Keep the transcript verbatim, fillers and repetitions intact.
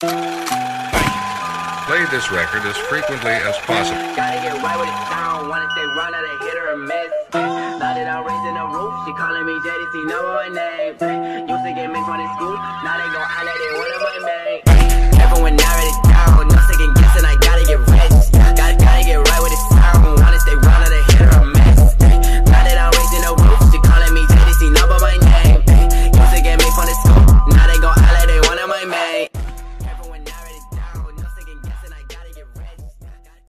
Play this record as frequently as possible. Gotta get right with it sound. Wanna stay run out of hit or a miss. Now that I'm raising the roof, she calling me J D C, know my name. Used to get made fun of school, now they gon' holler they one of my main. Everyone now ready.